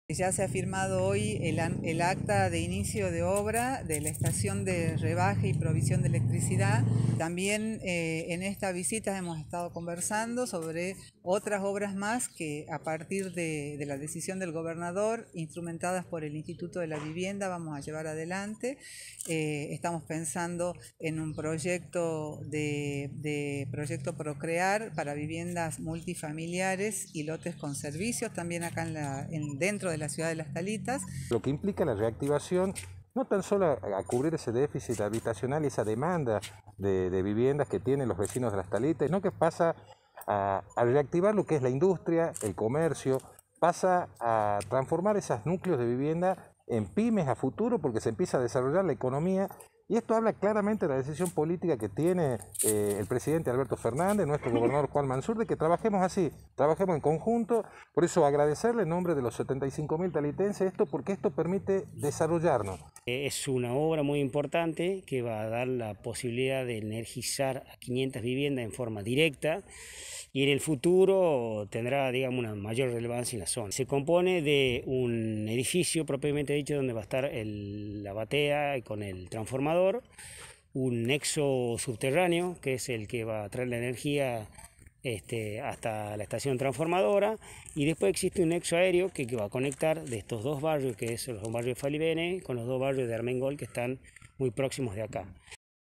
Ya se ha firmado hoy el acta de inicio de obra de la estación de rebaje y provisión de electricidad. También en esta visita hemos estado conversando sobre otras obras más que a partir de la decisión del gobernador, instrumentadas por el Instituto de la Vivienda, vamos a llevar adelante. Estamos pensando en un proyecto proyecto Procrear para viviendas multifamiliares y lotes con servicios, también acá dentro de la ciudad de Las Talitas. Lo que implica la reactivación no tan solo a cubrir ese déficit habitacional y esa demanda de viviendas que tienen los vecinos de Las Talitas, sino que pasa a reactivar lo que es la industria, el comercio, pasa a transformar esos núcleos de vivienda en pymes a futuro porque se empieza a desarrollar la economía. Y esto habla claramente de la decisión política que tiene el presidente Alberto Fernández, nuestro gobernador Juan Mansur, de que trabajemos así, trabajemos en conjunto. Por eso agradecerle en nombre de los 75.000 talitenses esto, porque esto permite desarrollarnos. Es una obra muy importante que va a dar la posibilidad de energizar a 500 viviendas en forma directa y en el futuro tendrá, digamos, una mayor relevancia en la zona. Se compone de un edificio propiamente dicho donde va a estar la batea y con el transformador, un nexo subterráneo que es el que va a traer la energía hasta la estación transformadora, y después existe un nexo aéreo que va a conectar de estos dos barrios, que son los barrios de Falivene con los dos barrios de Armengol que están muy próximos de acá.